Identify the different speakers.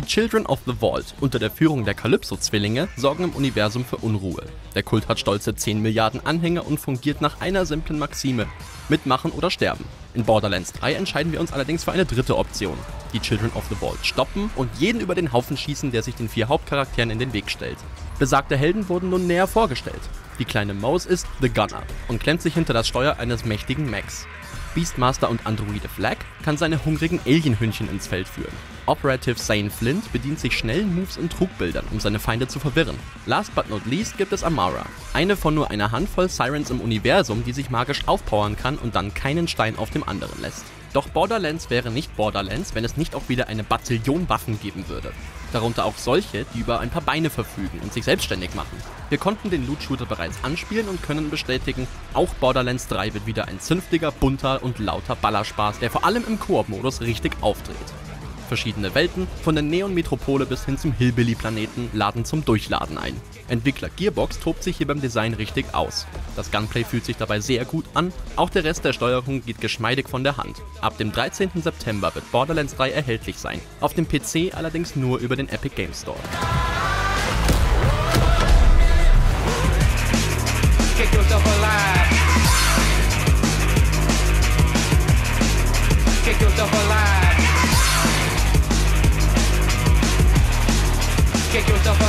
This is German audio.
Speaker 1: Children of the Vault unter der Führung der Calypso-Zwillinge sorgen im Universum für Unruhe. Der Kult hat stolze 10 Milliarden Anhänger und fungiert nach einer simplen Maxime: mitmachen oder sterben. In Borderlands 3 entscheiden wir uns allerdings für eine dritte Option: die Children of the Vault stoppen und jeden über den Haufen schießen, der sich den 4 Hauptcharakteren in den Weg stellt. Besagte Helden wurden nun näher vorgestellt. Die kleine Maus ist The Gunner und klemmt sich hinter das Steuer eines mächtigen Mechs. Beastmaster und Androide Flag kann seine hungrigen Alienhündchen ins Feld führen. Operative Zane Flint bedient sich schnellen Moves und Trugbildern, um seine Feinde zu verwirren. Last but not least gibt es Amara, eine von nur einer Handvoll Sirens im Universum, die sich magisch aufpowern kann und dann keinen Stein auf dem anderen lässt. Doch Borderlands wäre nicht Borderlands, wenn es nicht auch wieder eine Bazillion Waffen geben würde. Darunter auch solche, die über ein paar Beine verfügen und sich selbstständig machen. Wir konnten den Loot-Shooter bereits anspielen und können bestätigen, auch Borderlands 3 wird wieder ein zünftiger, bunter und lauter Ballerspaß, der vor allem im Koop-Modus richtig aufdreht. Verschiedene Welten, von der Neon-Metropole bis hin zum Hillbilly-Planeten, laden zum Durchladen ein. Entwickler Gearbox tobt sich hier beim Design richtig aus. Das Gunplay fühlt sich dabei sehr gut an, auch der Rest der Steuerung geht geschmeidig von der Hand. Ab dem 13. September wird Borderlands 3 erhältlich sein, auf dem PC allerdings nur über den Epic Games Store.
Speaker 2: Kick yourself alive. Kick yourself alive. Kick yourself alive.